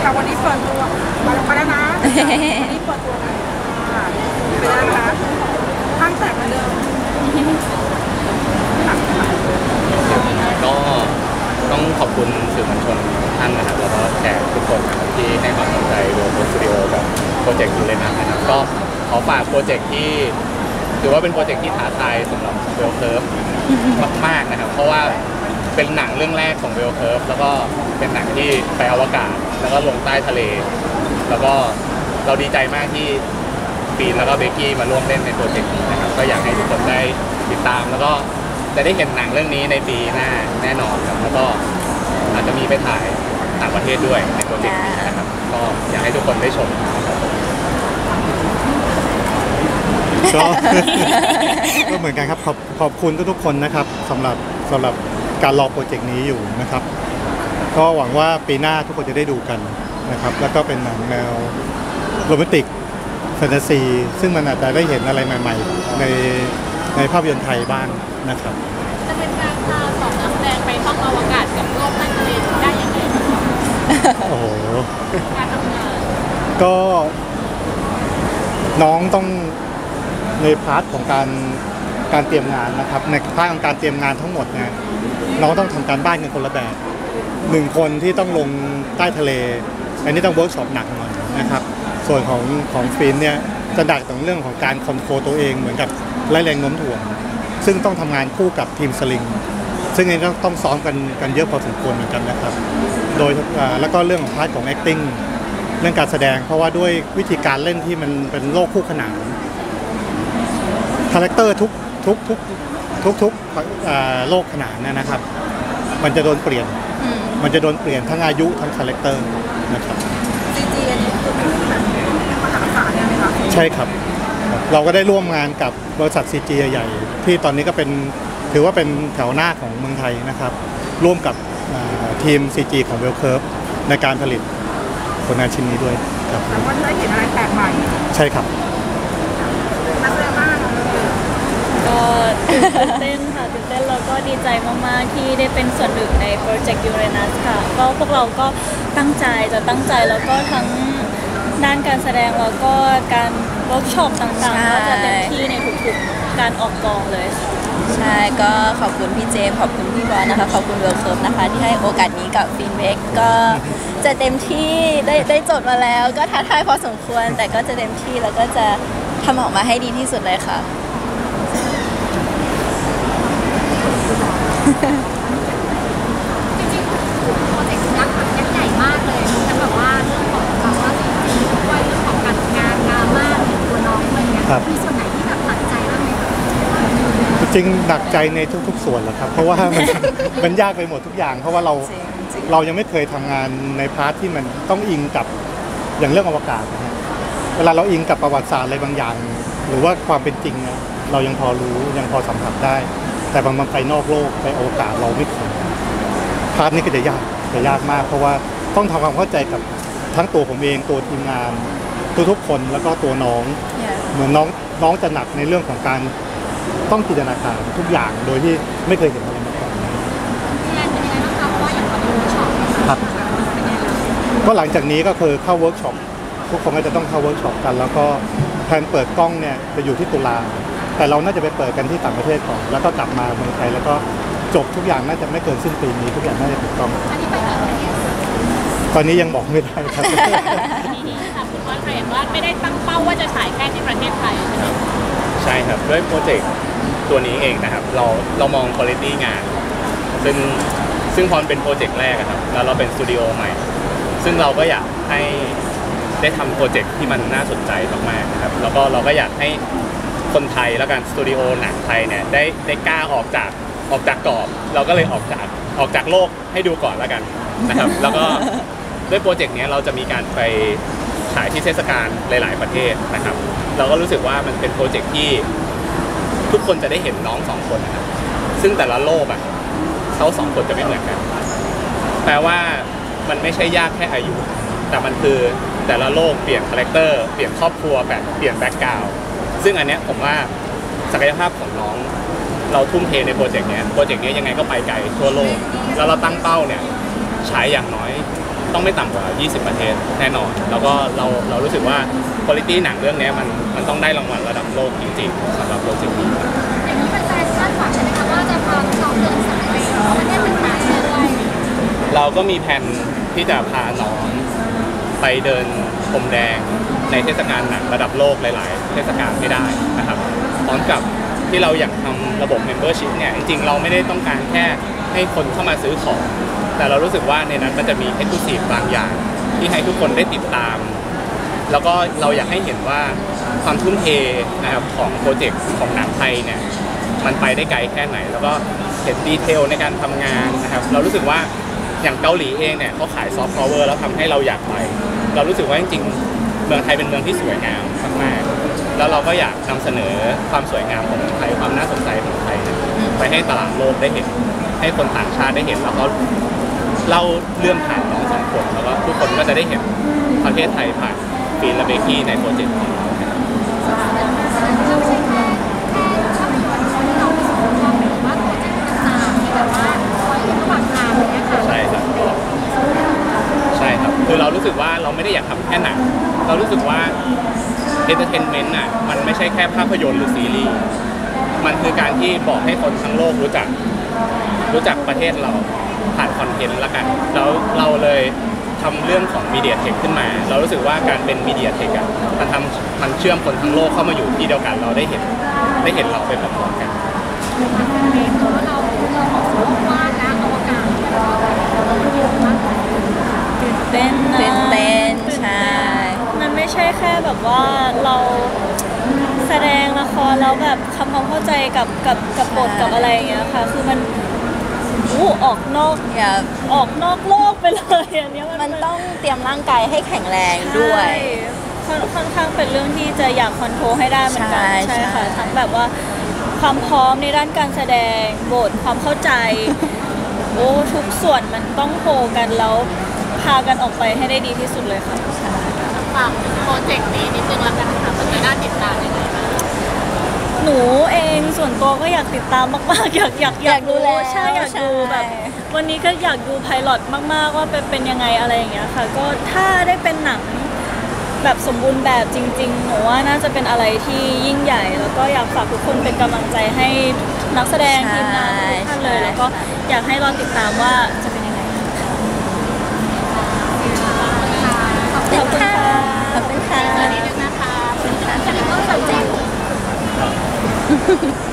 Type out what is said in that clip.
ค่ะวันนี้เปิดตัวมาแล้วนะวันนี้เปิดตัวไปแล้วนะคะข้างแตกเหมือนเดิมก็ต้องขอบคุณสื่อมวลชนทุกท่านนะครับแล้วก็แขกทุกคนนะครับที่ให้ความสนใจโรบอทสตูดิโอกับโปรเจกต์ยูเรนัสนะครับก็ขอฝากโปรเจกต์ที่ถือว่าเป็นโปรเจกต์ที่ท้าทายสำหรับเวลเคิร์ฟมากๆนะครับเพราะว่าเป็นหนังเรื่องแรกของเวลเคิร์ฟแล้วก็เป็นหนังที่ไปอวกาศแล้วก็ลงใต้ทะเลแล้วก็เราดีใจมากที่ปีนแล้วก็เบกกี้มาร่วมเล่นในโปรเจกต์นี้นะครับก็อยากให้ทุกคนได้ติดตามแล้วก็จะได้เห็นหนังเรื่องนี้ในปีหน้าแน่นอนครับแล้วก็อาจจะมีไปถ่ายต่างประเทศด้วยในโปรเจกต์นี้นะครับก็อยากให้ทุกคนได้ชมนะครับก็เหมือนกันครับขอบคุณทุกคนนะครับสำหรับการรอโปรเจกต์นี้อยู่นะครับก็หวังว่าปีหน้าทุกคนจะได้ดูกันนะครับแล้วก็เป็นหนังแนวโรแมนติกแฟนตาซีซึ่งมันอาจจะได้เห็นอะไรใหม่ๆในภาพยนตร์ไทยบ้างนะครับจะเป็นการพาสองนักแสดงไปท่องอวกาศกับโลกใต้ทะเลได้ยังไงโอ้โหการทำงานก็น้องต้องในพาร์ทของการเตรียมงานนะครับในพาร์ทของการเตรียมงานทั้งหมดเนี่ยน้องต้องทำการบ้านกันคนละแบบ1 คนที่ต้องลงใต้ทะเลอันนี้ต้องเวิร์กช็อปหนักหน่อยนะครับส่วนของฟินเนี่ยจะดักตรงเรื่องของการคอนโทรลตัวเองเหมือนกับไล่แรงโน้มถ่วงซึ่งต้องทำงานคู่กับทีมสลิงซึ่งอันนี้ต้องซ้อมกันเยอะพอสมควรเหมือนกันนะครับโดยแล้วก็เรื่องของพาร์ทของ acting เรื่องการแสดงเพราะว่าด้วยวิธีการเล่นที่มันเป็นโลกคู่ขนานคาแรคเตอร์ทุกโลกขนานนะครับมันจะโดนเปลี่ยนทั้งอายุทั้งคาแรคเตอร์นะครับ CG อันนี้คือเป็นแบบมหาศาลเนี่ยไหมคะใช่ครับเราก็ได้ร่วมงานกับบริษัท CG ใหญ่ๆที่ตอนนี้ก็ถือว่าเป็นแถวหน้าของเมืองไทยนะครับร่วมกับทีม CG ของ Well Curve ในการผลิตผลงานชิ้นนี้ด้วยครับแล้วก็ได้เห็นอะไรแปลกใหม่ใช่ครับน่าสนใจมากก็ตื่นเต้นค่ะตื่นเต้นแล้วก็ดีใจมากๆที่ได้เป็นส่วนหนึ่งในโปรเจกต์ยูเรนัสค่ะก็พวกเราก็ตั้งใจแล้วก็ทั้งด้านการแสดงแล้วก็การเวิร์กช็อปต่างๆก็จะเต็มที่ในทุกๆการออกกองเลยใช่ก็ขอบคุณพี่เจมขอบคุณพี่บอลนะคะขอบคุณเวลเคิร์ฟนะคะที่ให้โอกาสนี้กับฟินเวกก็จะเต็มที่ได้จดมาแล้วก็ท้าทายพอสมควรแต่ก็จะเต็มที่แล้วก็จะทำออกมาให้ดีที่สุดเลยค่ะจริงๆโปรเจกต์ยักษ์ใหญ่มากเลยทั้งแบบว่าเรื่องของภาวะจริงๆด้วยเรื่องของการงานดราม่าของตัวน้องอะไรเงี้ยมีส่วนไหนที่แบบหนักใจบ้างไหมคะจริงหนักใจในทุกๆส่วนแหละครับเพราะว่ามันยากไปหมดทุกอย่างเพราะว่าเรายังไม่เคยทำงานในพาร์ทที่มันต้องอิงกับอย่างเรื่องอวกาศนะฮะเวลาเราอิงกับประวัติศาสตร์อะไรบางอย่างหรือว่าความเป็นจริงนะเรายังพอรู้ยังพอสัมผัสได้แต่บางมันไปนอกโลกไปอวกาศเราไม่เคยพาร์ทนี้ก็จะยากมากเพราะว่าต้องทำความเข้าใจกับทั้งตัวผมเองตัวทีมงานทุกคนแล้วก็ตัวน้องเหมือนน้องจะหนักในเรื่องของการต้องจินตนาการทุกอย่างโดยที่ไม่เคยเห็นอะไรมาก่อนงานเป็นยังไงบ้างคะเพราะว่าอย่างตอนนี้เวิร์กช็อปครับก็หลังจากนี้ก็คือเข้าเวิร์กช็อปทุกคนก็จะต้องเข้าเวิร์กช็อปกันแล้วก็แผนเปิดกล้องเนี่ยจะอยู่ที่ตุลาแต่เราน่าจะไปเปิดกันที่ต่างประเทศก่อนแล้วก็กลับมาเมืองไทยแล้วก็จบทุกอย่างน่าจะไม่เกินสิ้นปีนี้ทุกอย่างน่าจะถูกต้องอันนี้ไปต่างประเทศตอนนี้ยังบอกไม่ได้ครับนี่ค่ะคุณว่าเห็นว่าไม่ได้ตั้งเป้าว่าจะฉายแค่ที่ประเทศไทยใช่ครับด้วยโปรเจกต์ตัวนี้เองนะครับเรามองคุณภาพงานซึ่งพอเป็นโปรเจกต์แรกครับแล้วเราเป็นสตูดิโอใหม่ซึ่งเราก็อยากให้ได้ทำโปรเจกต์ที่มันน่าสนใจมากๆนะครับแล้วก็เราก็อยากให้คนไทยแล้วกันสตูดิโอหนังไทยเนี่ยได้กล้าออกจากกรอบเราก็เลยออกจากโลกให้ดูก่อนแล้วกันนะครับแล้วก็ด้วยโปรเจกต์นี้เราจะมีการไปฉายที่เทศกาลหลายๆประเทศนะครับเราก็รู้สึกว่ามันเป็นโปรเจกต์ที่ทุกคนจะได้เห็นน้อง2 คนนะครับซึ่งแต่ละโลกเขา2 คนจะไม่เหมือนกันแปลว่ามันไม่ใช่ยากแค่อายุแต่มันคือแต่ละโลกเปลี่ยนคาแรคเตอร์เปลี่ยนครอบครัวแบบเปลี่ยนแบ็คกราวด์ซึ่งอันเนี้ยผมว่าศักยภาพของน้องเราทุ่มเทในโปรเจกต์นี้ยังไงก็ไปไกลทั่วโลกแล้วเราตั้งเป้าเนี่ยฉายอย่างน้อยต้องไม่ต่ำกว่า 20 ประเทศแน่นอน แล้วก็เรารู้สึกว่าคุณภาพหนังเรื่องนี้มันต้องได้รางวัลระดับโลกจริงๆสำหรับโปรเจกต์นี้อย่างนี้แฟนๆคาดหวังใช่ไหมคะว่าจะพาน้องเดินสายไปประเทศต่างๆด้วยเราก็มีแผนที่จะพาน้องไปเดินพรมแดงในเทศกาลหนังระดับโลกหลายๆเทศกาลไม่ได้นะครับพร้อมกับที่เราอยากทำระบบ membership เนี่ยจริงๆเราไม่ได้ต้องการแค่ให้คนเข้ามาซื้อของแต่เรารู้สึกว่าในนั้นมันจะมี exclusive บางอย่างที่ให้ทุกคนได้ติดตาม แล้วก็เราอยากให้เห็นว่าความทุ่มเทนะครับของโปรเจกต์ของหนังไทยเนี่ยมันไปได้ไกลแค่ไหน แล้วก็เห็นดีเทลในการทำงานนะครับเรารู้สึกว่าอย่างเกาหลีเองเนี่ยเขาขายซอฟต์พาวเวอร์แล้วทำให้เราอยากไปเรารู้สึกว่าจริงๆเมืองไทยเป็นเมืองที่สวยงามมากๆแล้วเราก็อยากนำเสนอความสวยงามของเมืองไทยความน่าสนใจของไทยไปให้ตลาดโลกได้เห็นให้คนต่างชาติได้เห็นแล้วก็เล่าเรื่องผ่านน้องสองคนแล้วก็ทุกคนก็จะได้เห็นประเทศไทยผ่านฟีนและเบกกี้ในโปรเจกต์นี้เราไม่ใช่แค่ภาพยนตร์ที่เราไปสู่ความหรือว่าโปรเจกต์ต่างๆที่แบบว่าคอยอยู่ระหว่างทางอะไรเงี้ยค่ะใช่ครับใช่ครับคือเรารู้สึกว่าเราไม่ได้อยากทำแค่หนังเรารู้สึกว่าเอนเตอร์เทนเมนต์น่ะมันไม่ใช่แค่ภาพยนตร์หรือซีรีส์มันคือการที่บอกให้คนทั้งโลกรู้จักประเทศเราผ่านคอนเทนต์ละกันแล้วเราเลยทำเรื่องของมีเดียเทคขึ้นมา เรารู้สึกว่าการเป็นมีเดียเทคอ่ะมันเชื่อมคนทั้งโลกเข้ามาอยู่ที่เดียวกันเราได้เห็นเราไปพร้อมๆกันเราออกสู่โลกกว้างนะอวกาศมันเยอะมากตื่นเต้นนะตื่นเต้นใช่มันไม่ใช่แค่แบบว่าเราแสดงละครแล้วแบบทำความเข้าใจกับบทกับอะไรอย่างเงี้ยค่ะ คือมันออกนอกอย่าโลกไปเลยอันเนี้ยมันต้องเตรียมร่างกายให้แข็งแรงด้วยใช่ค่อนข้างเป็นเรื่องที่จะอยากคอนโทรลให้ได้เหมือนกันใช่ค่ะใช่ทั้งแบบว่าความพร้อมในด้านการแสดงบทความเข้าใจทุกส่วนมันต้องโคกันแล้วพากันออกไปให้ได้ดีที่สุดเลยค่ะฝากโปรเจกต์นี้นิดนึงแล้วกันค่ะมันจะน่าติดตามยังไงบ้างหนูเองส่วนตัวก็อยากติดตามมากๆอยากดูแล้วใช่อยากดูแบบ วันนี้ก็อยากดูไพลอตมากๆว่าเป็นยังไงอะไรอย่างเงี้ยค่ะ ก็ถ้าได้เป็นหนังแบบสมบูรณ์แบบจริงๆหนูว่าน่าจะเป็นอะไรที่ยิ่งใหญ่ แล้วก็อยากฝากทุกคนเป็นกำลังใจให้นักแสดงทีมงานทุกท่านเลย แล้วก็อยากให้รอติดตามว่าจะเป็นยังไงค่ะขอบคุณค่ะ ขอบคุณค่ะนิดนึงนะคะจะได้เข้าใจ